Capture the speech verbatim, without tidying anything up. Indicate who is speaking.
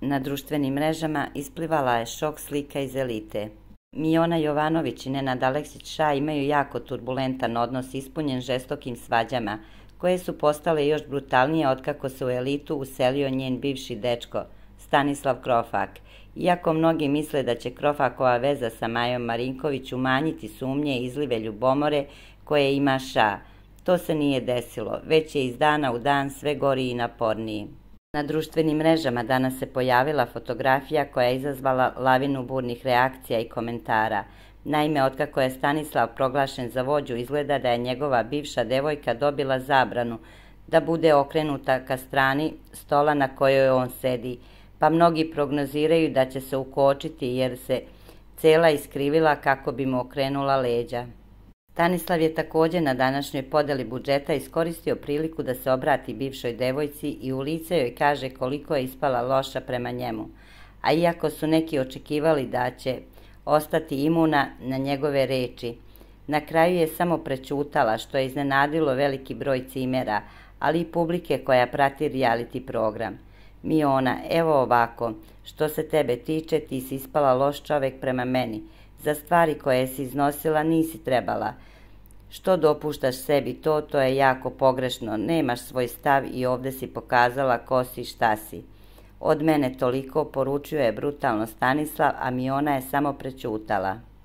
Speaker 1: Na društvenim mrežama isplivala je šok slika iz elite. Miona Jovanović i Nenad Aleksić-Ša imaju jako turbulentan odnos ispunjen žestokim svađama, koje su postale još brutalnije otkako se u elitu uselio njen bivši dečko, Stanislav Krofak. Iako mnogi misle da će Krofakova veza sa Majom Marinković umanjiti sumnje i izlive ljubomore koje ima Ša, to se nije desilo, već je iz dana u dan sve gori i naporniji. Na društvenim mrežama danas se pojavila fotografija koja je izazvala lavinu burnih reakcija i komentara. Naime, otkako je Stanislav proglašen za vođu, izgleda da je njegova bivša devojka dobila zabranu da bude okrenuta ka strani stola na kojoj on sedi, pa mnogi prognoziraju da će se ukočiti jer se cela iskrivila kako bi mu okrenula leđa. Stanislav je također na današnjoj podeli budžeta iskoristio priliku da se obrati bivšoj devojci i u lice joj kaže koliko je ispala loša prema njemu, a iako su neki očekivali da će ostati imuna na njegove reči, na kraju je samo prećutala, što je iznenadilo veliki broj cimera, ali i publike koja prati reality program. Miona, evo ovako, što se tebe tiče, ti si ispala loš čovek prema meni. Za stvari koje si iznosila nisi trebala. Što dopuštaš sebi to, to je jako pogrešno. Nemaš svoj stav i ovdje si pokazala ko si i šta si. Od mene toliko, poručio je brutalno Stanislav, a Miona je samo prećutala.